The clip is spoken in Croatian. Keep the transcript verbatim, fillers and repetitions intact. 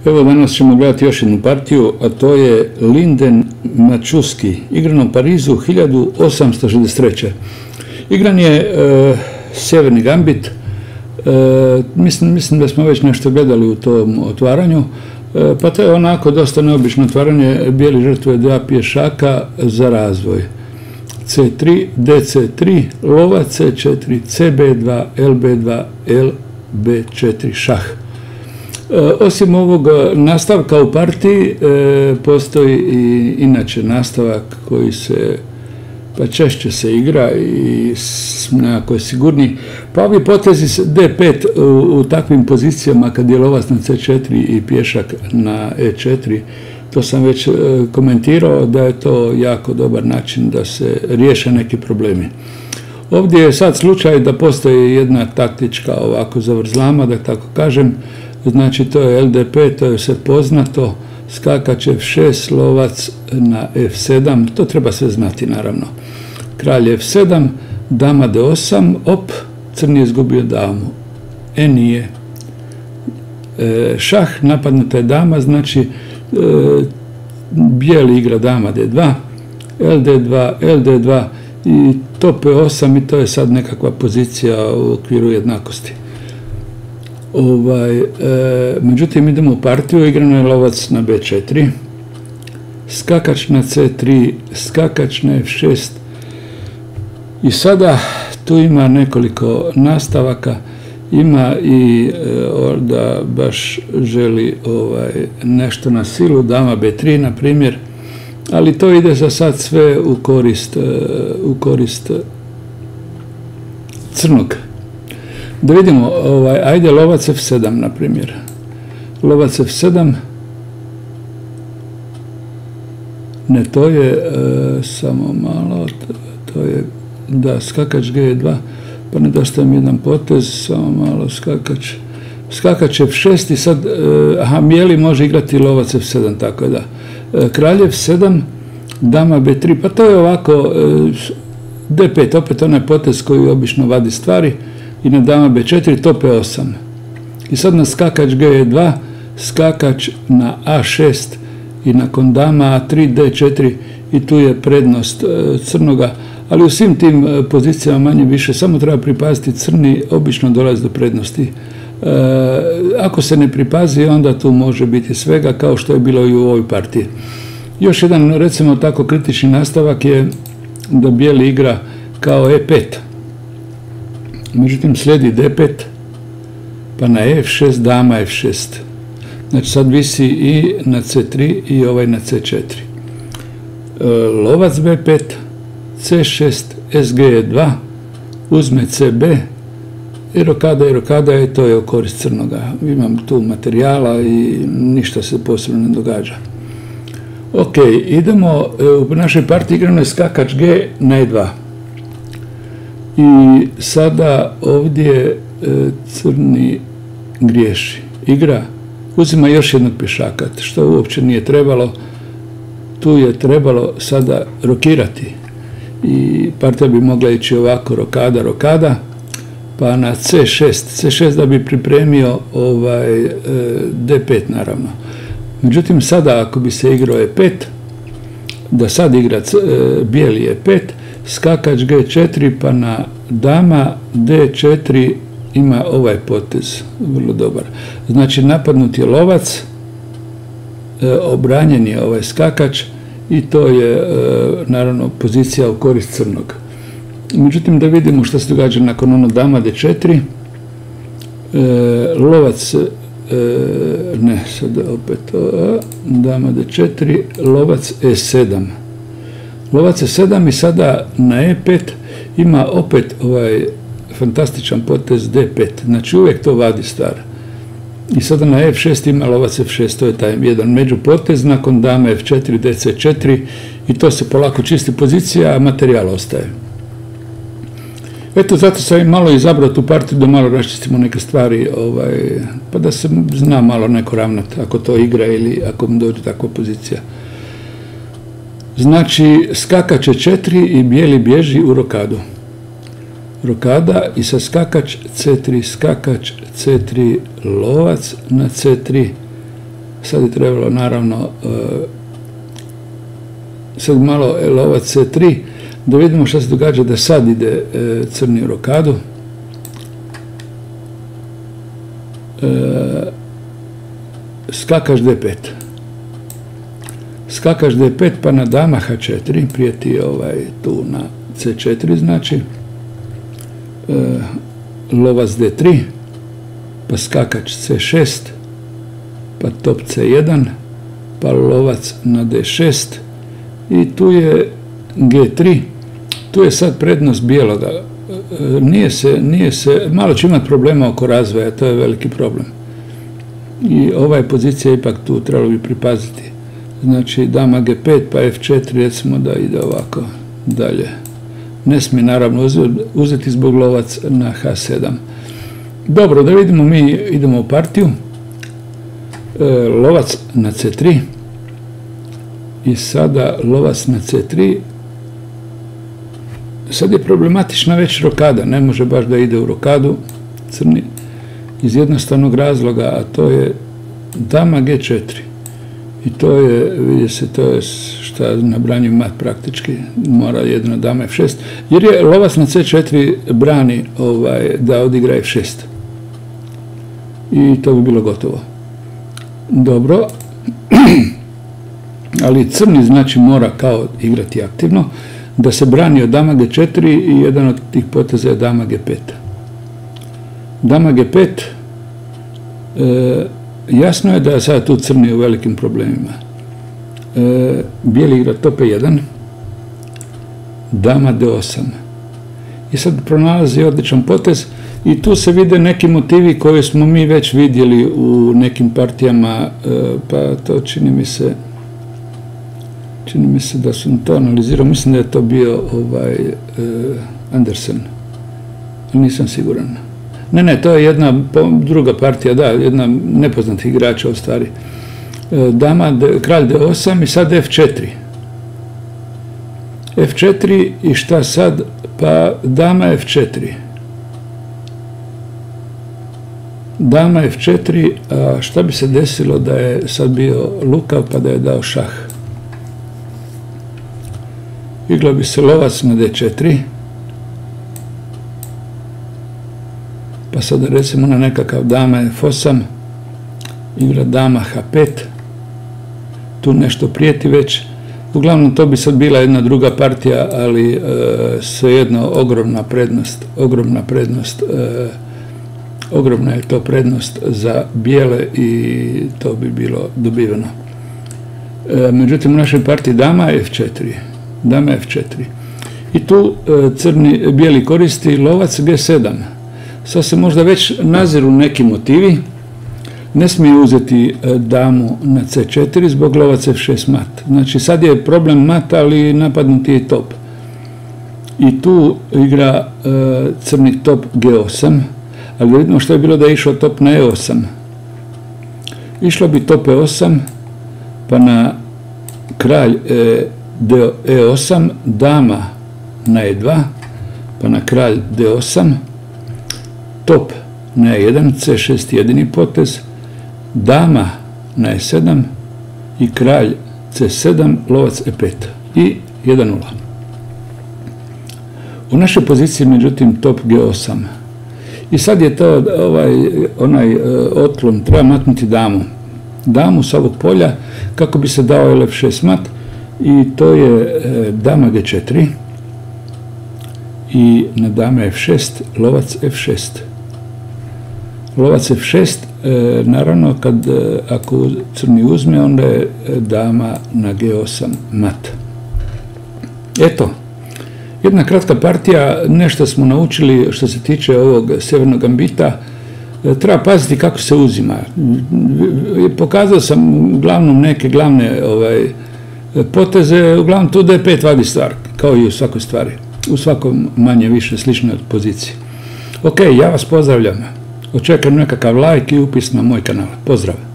Evo danas ćemo gledati još jednu partiju, a to je Linden Mačuski, igran u Parizu hiljadu osamsto šezdeset treće. Igran je e, sjeverni gambit, e, mislim, mislim da smo već nešto gledali u tom otvaranju, e, pa to je onako dosta neobično otvaranje. Bijeli žrtvuje dva pješaka za razvoj. ce tri, de ce tri, lova ce četiri, ce be dva, el be dva, el be četiri, šah. Osim ovog nastavka u partiji, postoji i inače nastavak koji se, pa češće se igra i nekako je sigurniji. Pa ovi potezi de pet u, u takvim pozicijama kad je lovac na ce četiri i pješak na e četiri, to sam već komentirao da je to jako dobar način da se riješe neki problemi. Ovdje je sad slučaj da postoji jedna taktička ovako zavrzlama, da tako kažem. Znači to je el de pe, to je sve poznato, skakač ef šest, lovac na ef sedam, to treba sve znati naravno. Kralj ef sedam, dama de osam, op, crni je izgubio damu, e nije. E, šah, napadnuta je dama, znači e, bijeli igra dama de dva, el de dva, el de dva i to pe osam i to je sad nekakva pozicija u okviru jednakosti. Ovaj, e, međutim, idemo u partiju, igrano je lovac na be četiri, skakač na ce tri, skakač na ef šest i sada tu ima nekoliko nastavaka, ima i e, da baš želi ovaj, nešto na silu, dama be tri na primjer, ali to ide za sad sve u korist, e, u korist crnog. Da vidimo, ovaj, ajde lovac ef sedam na primjer. Lovac ef sedam, ne, to je, e, samo malo, to, to je, da, skakač ge dva, pa nedostaje mi jedan potez, samo malo, skakač, skakač ef šest i sad, e, aha, mijeli može igrati lovac ef sedam, tako da. E, kralj ef sedam, dama be tri, pa to je ovako, e, de pet, opet onaj potez koji obično vadi stvari, i na dama be četiri, to pe osam. I sad na skakač ge dva, skakač na a šest i nakon dama a tri, de četiri i tu je prednost e, crnoga, ali u svim tim e, pozicijama manje više samo treba pripaziti, crni obično dolazi do prednosti. E, ako se ne pripazi, onda tu može biti svega, kao što je bilo i u ovoj partiji. Još jedan, recimo tako, kritični nastavak je da bijeli igra kao e pet. Međutim, slijedi de pet, pa na ef šest, dama ef šest. Znači sad visi i na ce tri i ovaj na ce četiri. E, lovac be pet, ce šest, es ge dva, uzme cb, i rokada i rokada i to je u korist crnoga. Imam tu materijala i ništa se posebno ne događa. Ok, idemo, u našoj partiji igrano je skakač g na e dva. I sada ovdje e, crni griješi. Igra, uzima još jednog pješaka, što uopće nije trebalo. Tu je trebalo sada rokirati. I partija bi mogla ići ovako, rokada, rokada, pa na ce šest, ce šest da bi pripremio ovaj, e, de pet naravno. Međutim, sada ako bi se igrao e pet, da sad igra e, bijeli e pet, skakač ge četiri, pa na dama de četiri ima ovaj potez, vrlo dobar. Znači napadnut je lovac, e, obranjen je ovaj skakač i to je e, naravno pozicija u korist crnog. Međutim, da vidimo što se događa nakon ono dama de četiri, e, lovac, e, ne, sad opet o, dama de četiri, lovac e sedam. Lovac e sedam i sada na e pet ima opet ovaj fantastičan potez de pet. Znači uvijek to vadi star. I sada na ef šest ima lovac ef šest, to je taj jedan međupotez, nakon dame ef četiri, de ce četiri i to se polako čisti pozicija, a materijal ostaje. Eto, zato sam malo izabrao tu partiju da malo raščistimo neke stvari, ovaj, pa da se zna malo neko ravnat ako to igra ili ako mu dođe takva pozicija. Znači, skakač je četiri i bijeli bježi u rokadu. Rokada i sa skakač ce tri, skakač ce tri, lovac na ce tri, sad je trebalo naravno sad malo lovac C tri, da vidimo što se događa, da sad ide crni u rokadu. Skakaš D pet. Skakaš D pet, pa na dama H četiri, prijeti ovaj, tu na C četiri, znači. Lovac D tri, pa skakač C šest, pa top C jedan, pa lovac na D šest i tu je G tri, tu je sad prednost bijeloga. Nije se, nije se, malo će imati problema oko razvoja, to je veliki problem. I ova je pozicija ipak tu, trebalo bi pripaziti. Znači dama G pet, pa F četiri, recimo da ide ovako dalje. Ne smije naravno uzeti zbog lovac na H sedam. Dobro, da vidimo, mi idemo u partiju. Lovac na C tri i sada lovac na C tri. Sad je problematična već rokada, ne može baš da ide u rokadu crni iz jednostavnog razloga, a to je dama G četiri. I to je, vidi se, to je šta na branju mat praktički, mora jedno dama F šest, jer je lovac na C četiri brani ovaj, da odigra F šest. I to bi bilo gotovo. Dobro, ali crni znači mora kao igrati aktivno, da se brani od dama G četiri i jedan od tih poteza je dama G pet. Dama G pet, e, jasno je da je sada tu crni u velikim problemima. E, bijeli igra top E jedan, dama D osam. I sad pronalazi odličan potez i tu se vide neki motivi koje smo mi već vidjeli u nekim partijama, e, pa to čini mi se čini mi se da sam to analizirao, mislim da je to bio ovaj e, Andersen, nisam siguran. Ne, ne, to je jedna druga partija, da, jedna nepoznata igrača u stvari. Dama, kralj D osam i sad F četiri. F četiri i šta sad? Pa dama F četiri. Dama F četiri, a šta bi se desilo da je sad bio lukav pa da je dao šah? Igrao bi se lovac na D četiri. Pa sada recimo na nekakav dama F osam, igra dama H pet, tu nešto prijeti već. Uglavnom to bi sad bila jedna druga partija, ali e, svejedno ogromna prednost, ogromna prednost, e, ogromna je to prednost za bijele i to bi bilo dobiveno. E, međutim u našoj partiji dama F četiri, dama F četiri. I tu e, crni, bijeli koristi lovac G sedam. Sad se možda već naziru neki motivi, ne smije uzeti damu na C četiri zbog lovac F šest mat. Znači sad je problem mat, ali napadnuti je top. I tu igra e, crni top G osam, ali vidimo što je bilo da je išao top na E osam. Išlo bi top E osam, pa na kralj e, D, E osam, dama na E dva, pa na kralj D osam, top na E jedan, C šest jedini potez, dama na E sedam i kralj C sedam, lovac E pet i jedan nula. U našoj poziciji, međutim, top G osam. I sad je to ovaj, onaj otklon, treba matnuti damu. Damu s ovog polja kako bi se dao L F šest mat i to je dama G četiri i na dama F šest, lovac F šest. Lovac F šest, e, naravno, kad, e, ako crni uzme, onda je dama na G osam mat. Eto, jedna kratka partija, nešto smo naučili što se tiče ovog sjevernog gambita. E, treba paziti kako se uzima. Pokazao sam uglavnom neke glavne ovaj, poteze, uglavnom tu D pet vadi stvar, kao i u svakoj stvari, u svakom manje više sličnoj poziciji. Ok, ja vas pozdravljam. Očekujem nekakav like i upis na moj kanal. Pozdrav!